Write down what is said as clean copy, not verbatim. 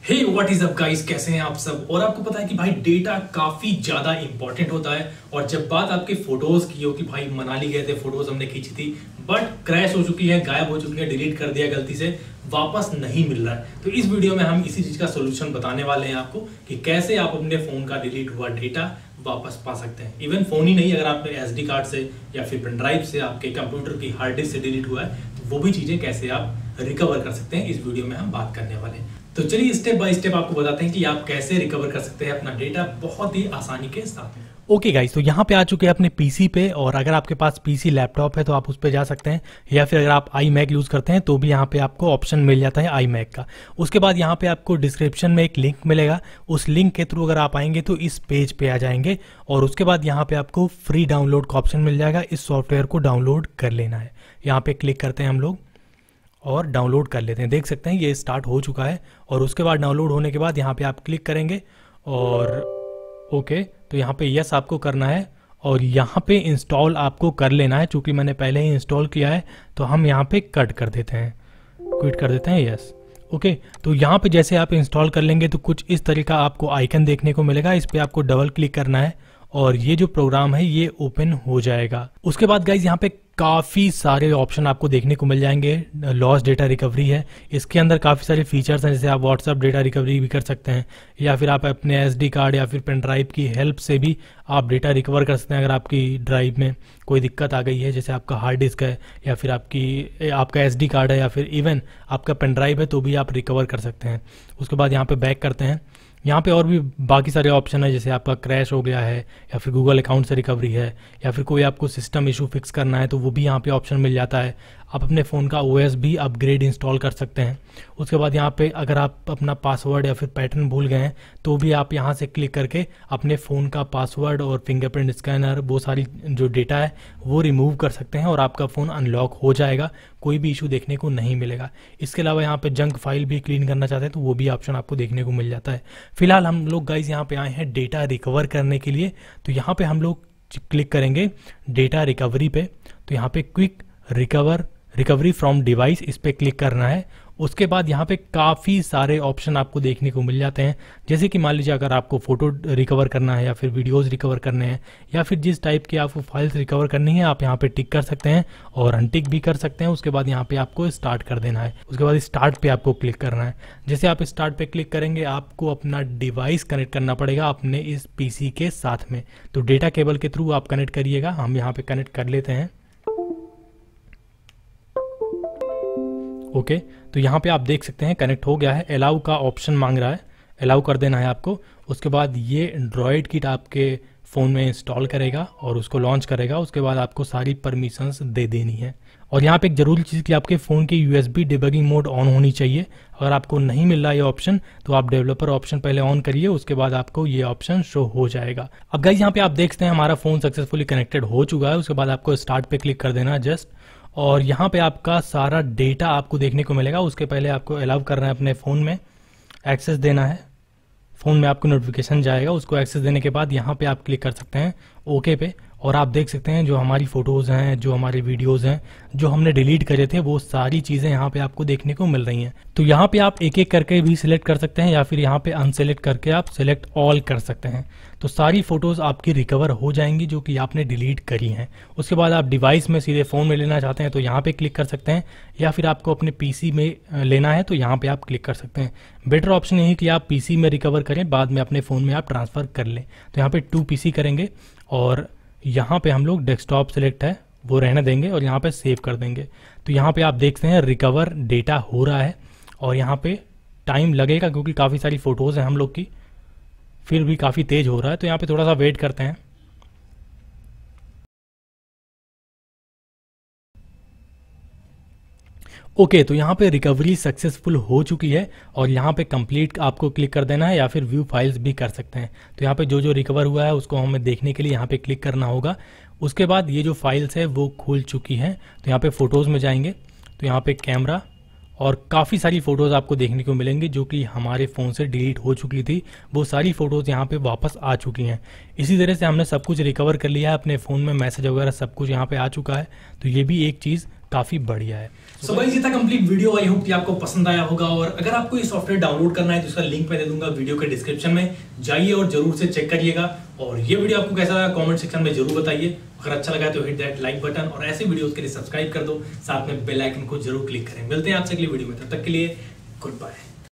Hey what is up guys, कैसे हैं आप सब। और आपको पता है कि भाई डेटा काफी ज्यादा इंपॉर्टेंट होता है। और जब बात आपके फोटोज की हो कि भाई मनाली गए थे, फोटोज हमने खींची थी बट क्रैश हो चुकी है, गायब हो चुकी है, डिलीट कर दिया गलती से, वापस नहीं मिल रहा है। तो इस वीडियो में हम इसी चीज का सोल्यूशन बताने वाले हैं आपको कि कैसे आप अपने फोन का डिलीट हुआ डेटा वापस पा सकते हैं। इवन फोन ही नहीं, अगर आपने एसडी कार्ड से या फिर पेन ड्राइव से, आपके कंप्यूटर की हार्ड डिस्क से डिलीट हुआ है तो वो भी चीजें कैसे आप रिकवर कर सकते हैं, इस वीडियो में हम बात करने वाले हैं। तो चलिए स्टेप बाय स्टेप आपको बताते हैं कि आप कैसे रिकवर कर सकते हैं अपना डेटा बहुत ही आसानी के साथ। ओके गाइस, तो यहाँ पे आ चुके हैं अपने पीसी पे। और अगर आपके पास पीसी लैपटॉप है तो आप उस पर जा सकते हैं, या फिर अगर आप आई मैक यूज़ करते हैं तो भी यहाँ पे आपको ऑप्शन मिल जाता है आई मैक का। उसके बाद यहाँ पे आपको डिस्क्रिप्शन में एक लिंक मिलेगा, उस लिंक के थ्रू अगर आप आएंगे तो इस पेज पे आ जाएंगे। और उसके बाद यहाँ पे आपको फ्री डाउनलोड का ऑप्शन मिल जाएगा, इस सॉफ्टवेयर को डाउनलोड कर लेना है। यहाँ पे क्लिक करते हैं हम लोग और डाउनलोड कर लेते हैं। देख सकते हैं ये स्टार्ट हो चुका है। और उसके बाद डाउनलोड होने के बाद यहाँ पे आप क्लिक करेंगे और ओके, तो यहाँ पे यस आपको करना है और यहाँ पे इंस्टॉल आपको कर लेना है। चूँकि मैंने पहले ही इंस्टॉल किया है तो हम यहाँ पे कट कर देते हैं, क्विट कर देते हैं, यस ओके। तो यहाँ पे जैसे आप इंस्टॉल कर लेंगे तो कुछ इस तरह का आपको आइकन देखने को मिलेगा। इस पर आपको डबल क्लिक करना है और ये जो प्रोग्राम है ये ओपन हो जाएगा। उसके बाद गाइज यहाँ पे काफ़ी सारे ऑप्शन आपको देखने को मिल जाएंगे। लॉस डेटा रिकवरी है, इसके अंदर काफ़ी सारे फीचर्स हैं, जैसे आप व्हाट्सएप डेटा रिकवरी भी कर सकते हैं, या फिर आप अपने एसडी कार्ड या फिर पेन ड्राइव की हेल्प से भी आप डेटा रिकवर कर सकते हैं। अगर आपकी ड्राइव में कोई दिक्कत आ गई है, जैसे आपका हार्ड डिस्क है या फिर आपका एसडी कार्ड है या फिर इवन आपका पेन ड्राइव है, तो भी आप रिकवर कर सकते हैं। उसके बाद यहाँ पे बैक करते हैं। यहाँ पे और भी बाकी सारे ऑप्शन है, जैसे आपका क्रैश हो गया है या फिर गूगल अकाउंट से रिकवरी है, या फिर कोई आपको सिस्टम इशू फिक्स करना है तो वो भी यहाँ पे ऑप्शन मिल जाता है। आप अपने फ़ोन का ओएस भी अपग्रेड इंस्टॉल कर सकते हैं। उसके बाद यहाँ पे अगर आप अपना पासवर्ड या फिर पैटर्न भूल गए हैं तो भी आप यहाँ से क्लिक करके अपने फ़ोन का पासवर्ड और फिंगरप्रिंट स्कैनर, वो सारी जो डेटा है वो रिमूव कर सकते हैं और आपका फ़ोन अनलॉक हो जाएगा, कोई भी इशू देखने को नहीं मिलेगा। इसके अलावा यहाँ पे जंक फाइल भी क्लीन करना चाहते हैं तो वो भी ऑप्शन आपको देखने को मिल जाता है। फिलहाल हम लोग गाइज यहाँ पे आए हैं डेटा रिकवर करने के लिए, तो यहाँ पे हम लोग क्लिक करेंगे डेटा रिकवरी पे। तो यहाँ पे क्विक रिकवरी फ्रॉम डिवाइस, इस पर क्लिक करना है। उसके बाद यहाँ पे काफ़ी सारे ऑप्शन आपको देखने को मिल जाते हैं, जैसे कि मान लीजिए अगर आपको फ़ोटो रिकवर करना है या फिर वीडियोज़ रिकवर करने हैं या फिर जिस टाइप की आपको फाइल्स रिकवर करनी है, आप यहाँ पे टिक कर सकते हैं और अनटिक भी कर सकते हैं। उसके बाद यहाँ पे आपको स्टार्ट कर देना है। उसके बाद स्टार्ट पे आपको क्लिक करना है। जैसे आप स्टार्ट पे क्लिक करेंगे आपको अपना डिवाइस कनेक्ट करना पड़ेगा अपने इस पीसी के साथ में। तो डेटा केबल के थ्रू आप कनेक्ट करिएगा, हम यहाँ पे कनेक्ट कर लेते हैं। ओके, तो यहाँ पे आप देख सकते हैं कनेक्ट हो गया है। अलाउ का ऑप्शन मांग रहा है, अलाउ कर देना है आपको। उसके बाद ये एंड्रॉयड किट आपके फ़ोन में इंस्टॉल करेगा और उसको लॉन्च करेगा। उसके बाद आपको सारी परमिशंस दे देनी है। और यहाँ पे एक ज़रूरी चीज़ कि आपके फ़ोन की USB डिबगिंग मोड ऑन होनी चाहिए। अगर आपको नहीं मिल रहा ये ऑप्शन तो आप डेवलपर ऑप्शन पहले ऑन करिए, उसके बाद आपको ये ऑप्शन शो हो जाएगा। अब गाइस यहाँ पे आप देख सकते हैं हमारा फ़ोन सक्सेसफुली कनेक्टेड हो चुका है। उसके बाद आपको स्टार्ट पे क्लिक कर देना है जस्ट, और यहाँ पे आपका सारा डेटा आपको देखने को मिलेगा। उसके पहले आपको अलाउ करना है अपने फ़ोन में एक्सेस देना है। फ़ोन में आपको नोटिफिकेशन जाएगा, उसको एक्सेस देने के बाद यहाँ पे आप क्लिक कर सकते हैं ओके पे। और आप देख सकते हैं जो हमारी फ़ोटोज़ हैं, जो हमारी वीडियोज़ हैं, जो हमने डिलीट करे थे, वो सारी चीज़ें यहाँ पे आपको देखने को मिल रही हैं। तो यहाँ पे आप एक एक करके भी सिलेक्ट कर सकते हैं या फिर यहाँ पे अनसेलेक्ट करके आप सिलेक्ट ऑल कर सकते हैं। तो सारी फ़ोटोज़ आपकी रिकवर हो जाएंगी जो कि आपने डिलीट करी हैं। उसके बाद आप डिवाइस में सीधे फ़ोन में लेना चाहते हैं तो यहाँ पे क्लिक कर सकते हैं, या फिर आपको अपने पीसी में लेना है तो यहाँ पे आप क्लिक कर सकते हैं। बेटर ऑप्शन यही कि आप पीसी में रिकवर करें, बाद में अपने फ़ोन में आप ट्रांसफ़र कर लें। तो यहाँ पे 2 PC करेंगे और यहाँ पे हम लोग डेस्कटॉप सेलेक्ट है वो रहने देंगे और यहाँ पे सेव कर देंगे। तो यहाँ पे आप देखते हैं रिकवर डेटा हो रहा है और यहाँ पे टाइम लगेगा क्योंकि काफ़ी सारी फ़ोटोज़ हैं हम लोग की, फिर भी काफ़ी तेज़ हो रहा है। तो यहाँ पे थोड़ा सा वेट करते हैं। ओके, तो यहाँ पे रिकवरी सक्सेसफुल हो चुकी है और यहाँ पे कंप्लीट आपको क्लिक कर देना है, या फिर व्यू फाइल्स भी कर सकते हैं। तो यहाँ पे जो जो रिकवर हुआ है उसको हमें देखने के लिए यहाँ पे क्लिक करना होगा। उसके बाद ये जो फाइल्स है वो खुल चुकी हैं, तो यहाँ पे फ़ोटोज़ में जाएंगे तो यहाँ पे कैमरा और काफ़ी सारी फ़ोटोज़ आपको देखने को मिलेंगी जो कि हमारे फ़ोन से डिलीट हो चुकी थी। वो सारी फ़ोटोज़ यहाँ पे वापस आ चुकी हैं। इसी तरह से हमने सब कुछ रिकवर कर लिया है, अपने फ़ोन में मैसेज वगैरह सब कुछ यहाँ पे आ चुका है। तो ये भी एक चीज़ काफ़ी बढ़िया है। सो गाइस ये था कंप्लीट वीडियो। आई होप कि आपको पसंद आया होगा, और अगर आपको ये सॉफ्टवेयर डाउनलोड करना है तो उसका लिंक मैं दे दूंगा वीडियो के डिस्क्रिप्शन में, जाइए और जरूर से चेक करिएगा। और ये वीडियो आपको कैसा लगा कमेंट सेक्शन में जरूर बताइए। अगर अच्छा लगा तो हिट दैट लाइक बटन, और ऐसे वीडियोस के लिए सब्सक्राइब कर दो, साथ में बेल आइकन को जरूर क्लिक करें। मिलते हैं आपसे अगली वीडियो में, तब तक के लिए गुड बाय।